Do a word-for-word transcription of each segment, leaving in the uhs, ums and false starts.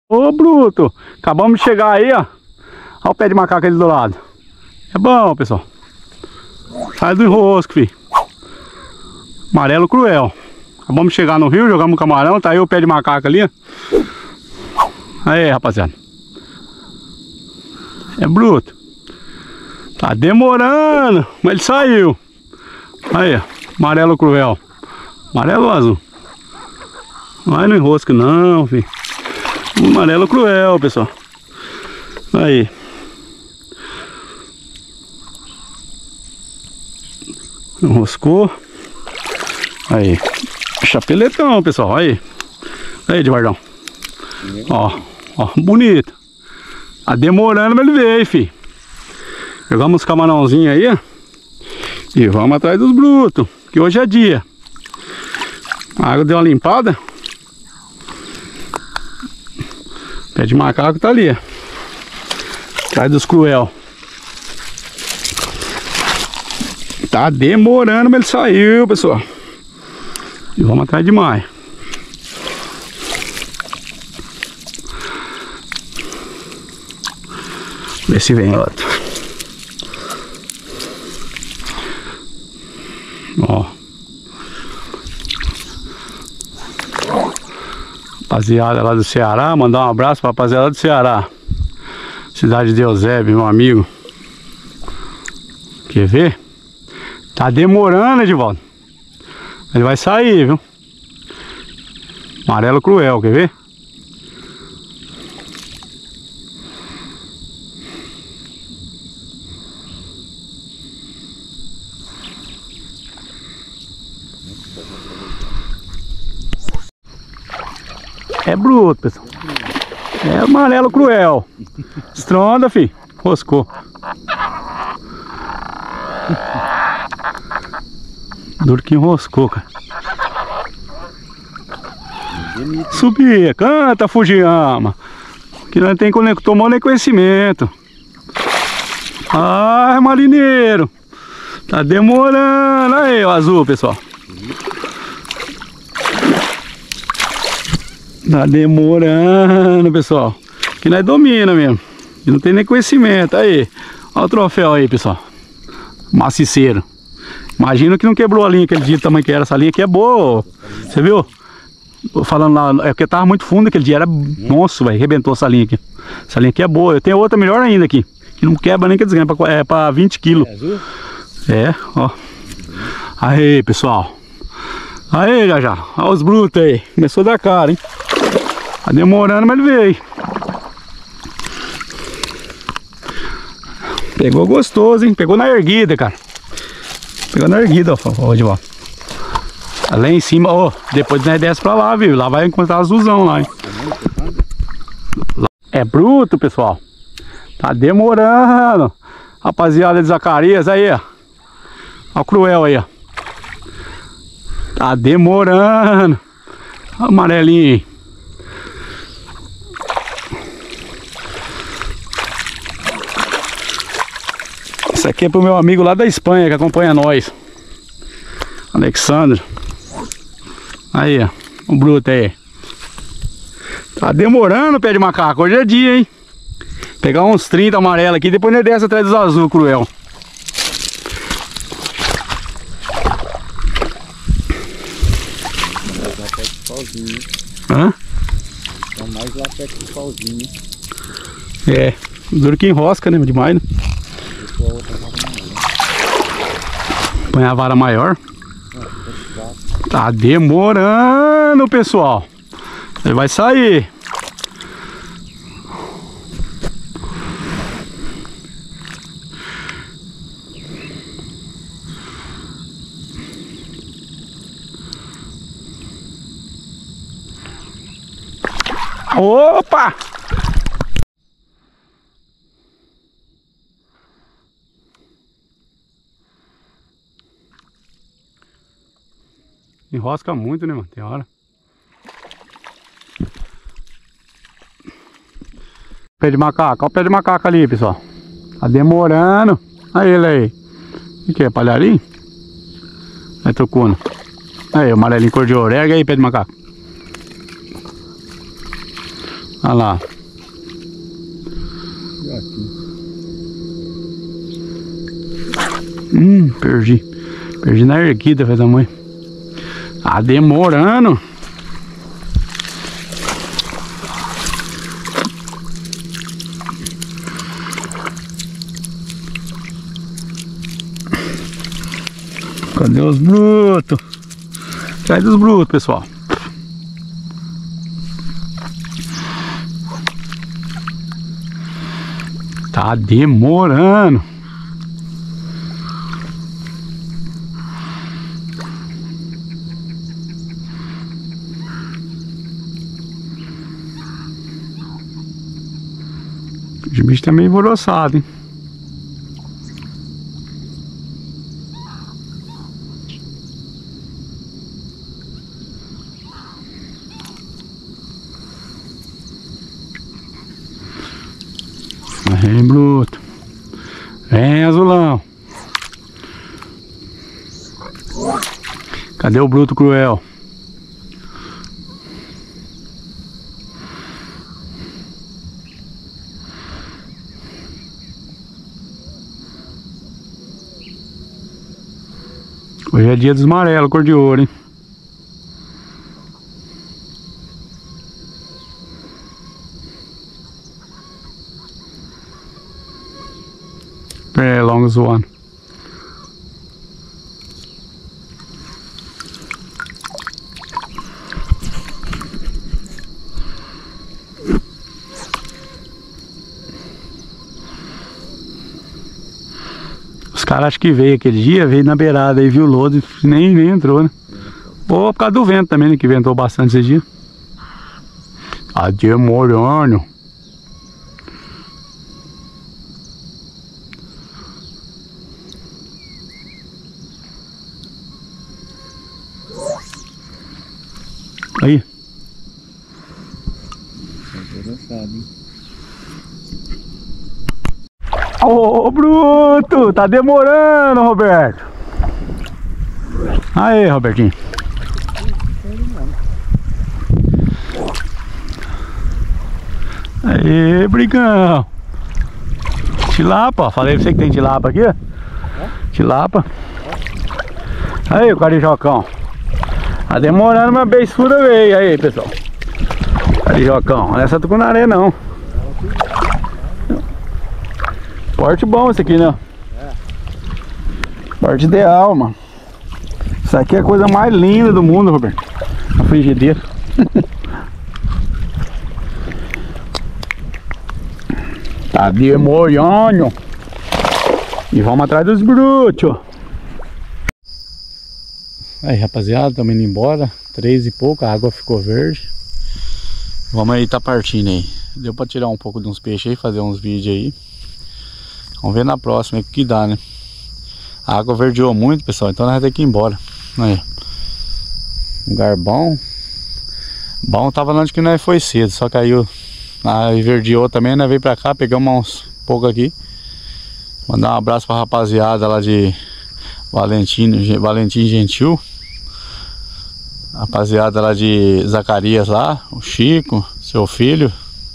Ô, bruto, acabamos de chegar aí, ó. Olha o pé de macaco ali do lado. É bom, pessoal. Sai do enrosco, filho. Amarelo cruel. Acabamos de chegar no rio, jogamos um camarão. Tá aí o pé de macaco ali, ó. Aí, rapaziada. É bruto. Tá demorando, mas ele saiu. Aí, ó. Amarelo cruel. Amarelo ou azul? Não vai no enrosco não, filho. Amarelo cruel, pessoal. Aí. Enroscou. Aí. Chapeletão, pessoal. Aí. Aí, Edvardão. Ó, ó, bonito. Tá demorando, mas ele veio, filho. Pegamos uns camarãozinhos aí, ó. E vamos atrás dos brutos. Que hoje é dia. A água deu uma limpada. Pé de macaco tá ali, ó. Atrás dos cruel. Tá demorando, mas ele saiu, pessoal. E vamos atrás de mais. Ver se vem outro. Ó. Rapaziada lá do Ceará, mandar um abraço pra rapaziada do Ceará. Cidade de Eusébio, meu amigo. Quer ver? Tá demorando, Edivaldo. Ele vai sair, viu? Amarelo cruel, quer ver? É bruto, pessoal. É amarelo cruel. Estronda, fi. Roscou. Duro que enroscou, cara. Subia, canta, Fujiyama. Que não tem nem tomou nem conhecimento. Ai, marineiro. Tá demorando. Aí, o azul, pessoal. Tá demorando, pessoal. Que nós domina mesmo. E não tem nem conhecimento. Aí, olha o troféu aí, pessoal. Maciceiro. Imagina que não quebrou a linha aquele dia, do tamanho que era. Essa linha aqui é boa. Você viu? Falando lá, é porque tava muito fundo aquele dia. Era monstro, velho. Arrebentou essa linha aqui. Essa linha aqui é boa. Eu tenho outra melhor ainda aqui. Que não quebra nem que desganha. É pra vinte quilos. É, ó. Aí, pessoal. Aí, já já. Olha os brutos aí. Começou a dar cara, hein? Tá demorando, mas ele veio. Pegou gostoso, hein? Pegou na erguida, cara. Pegou na erguida, ó. Ó, ó. Tá lá em cima, ó. Depois nós desce pra lá, viu? Lá vai encontrar azulzão lá, hein? É bruto, pessoal. Tá demorando. Rapaziada de Zacarias, aí, ó. Ó o cruel aí, ó. Tá demorando. Amarelinho aí. Isso aqui é pro meu amigo lá da Espanha que acompanha nós. Alexandre. Aí, ó. O bruto aí. Tá demorando o pé de macaco. Hoje é dia, hein? Pegar uns trinta amarelos aqui. Depois nós desce atrás dos azul cruel. Hã? É mais lá perto do pauzinho. É, duro que enrosca, né? Demais, né? Põe a vara maior. Tá demorando, pessoal. Ele vai sair. Opa! Enrosca muito, né, mano? Tem hora. Pé de macaco. Olha o pé de macaco ali, pessoal. Tá demorando. Olha ele aí. O que é? Palharim? É trucuna. Aí, o amarelinho cor de ouro. Erga aí, pé de macaco. Olha lá. Hum, perdi. Perdi na erguida, velho da mãe. Tá demorando. Cadê os brutos? Sai dos brutos, pessoal. Tá demorando. O bicho tá meio emboroçado, hein? Vem, bruto. Vem, azulão. Cadê o bruto cruel? Hoje é dia dos amarelos, cor de ouro, hein? Very long as one. Os caras acho que veio aquele dia, veio na beirada aí, viu o lodo e nem, nem entrou, né? Ou por causa do vento também, né? Que ventou bastante esse dia. Tá demorando. Aí. Ô, oh, bruto! Tá demorando, Roberto! Aí, Robertinho. Aí, brigão! Tilapa, ó. Falei pra você que tem tilapa aqui, ó. Tilapa. Aí, o carijocão. Tá demorando, mas beiçuda veio. Aí, pessoal. Carijocão. Não é essa tucunaré, não. Porte bom esse aqui, né? É. Porte ideal, mano. Isso aqui é a coisa mais linda do mundo, Roberto. A frigideira. Tá demorando. E vamos atrás dos brutos. Aí, rapaziada, estamos indo embora. Três e pouco, a água ficou verde. Vamos aí, tá partindo aí. Deu pra tirar um pouco de uns peixes aí, fazer uns vídeos aí. Vamos ver na próxima o que dá, né? A água verdeou muito, pessoal, então nós vamos ter que ir embora. Aí. Lugar bom. Bom tava onde que nós foi cedo, só caiu. Aí verdeou também, nós veio pra cá, pegamos uns pouco aqui. Mandar um abraço pra rapaziada lá de Valentim, Valentim Gentil. Rapaziada lá de Zacarias lá, o Chico, seu filho.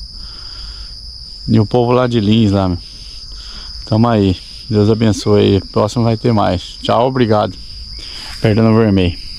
E o povo lá de Lins lá, meu. Tamo aí, Deus abençoe aí, próximo vai ter mais. Tchau, obrigado. Perdendo o vermelho.